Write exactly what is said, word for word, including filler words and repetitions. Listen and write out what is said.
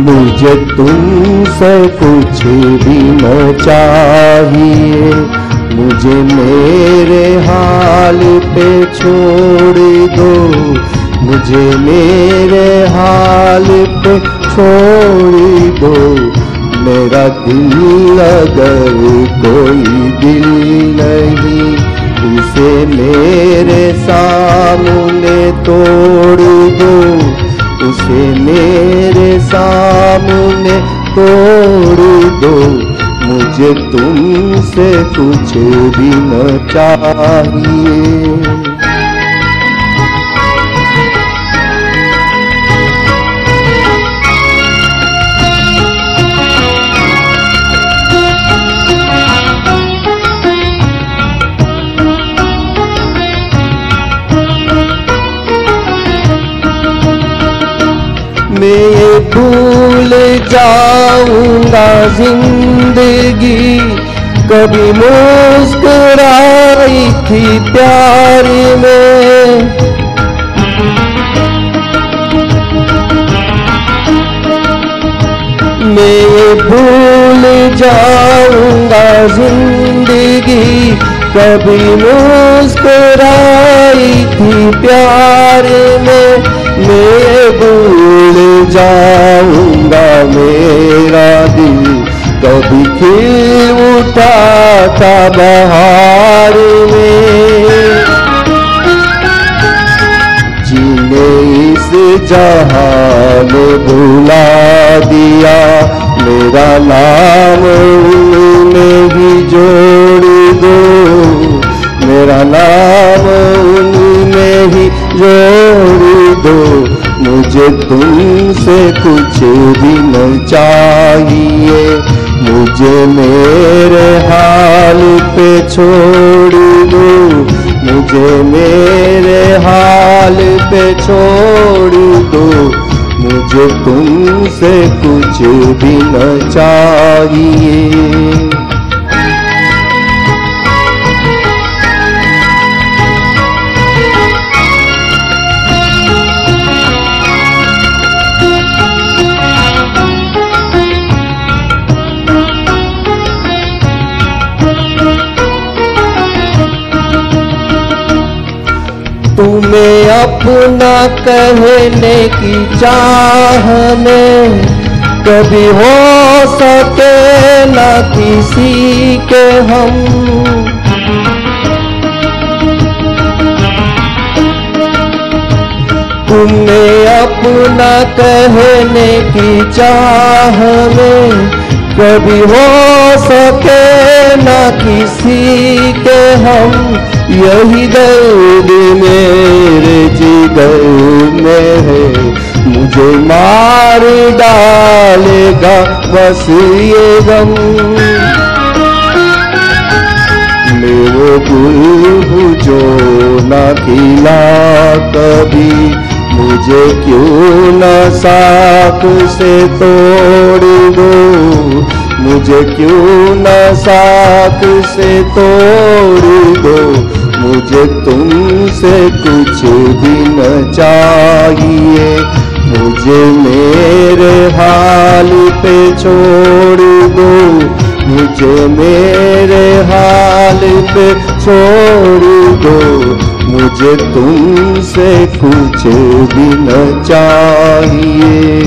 मुझे तुमसे कुछ भी न चाहिए, मुझे मेरे हाल पे छोड़ दो, मुझे मेरे हाल पे छोड़ दो। मेरा दिल अगर कोई दिल नहीं, उसे मेरे सामने तोड़ दो, उसे मेरे सामने तोड़ दो। मुझे तुमसे कुछ भी न चाहिए। मैं भूल जाऊंगा जिंदगी कभी मुस्कुराई थी प्यार में। मैं भूल जाऊंगा जिंदगी कभी मुस्कुराई थी प्यार में। मैं भूल जाऊंगा मेरा दिल कभी खिल उठा था बहार में। जीने इस जहां में भुला दिया, मेरा नाम उनमें ही जोड़ दो, मेरा नाम उनमें ही जोड़ दो। मुझे तुमसे कुछ भी न चाहिए, मुझे मेरे हाल पे छोड़ दो, मुझे मेरे हाल पे छोड़ दो। मुझे तुमसे कुछ भी न चाहिए। तुम्हें अपना कहने की चाह में कभी हो सके न किसी के हम। तुम्हें अपना कहने की चाह में कभी हो सके न किसी के हम। यही दर्द मेरे जिगर में है, मुझे मार डालेगा बस ये गम। मेरे गुल जो न खिला कभी, मुझे क्यों न साथ से तोड़ दो, मुझे क्यों न साथ से तोड़ दो। मुझे तुमसे कुछ भी न चाहिए, मुझे मेरे हाल पे छोड़ दो, मुझे मेरे हाल पे छोड़ दो। मुझे तुमसे कुछ भी न चाहिए।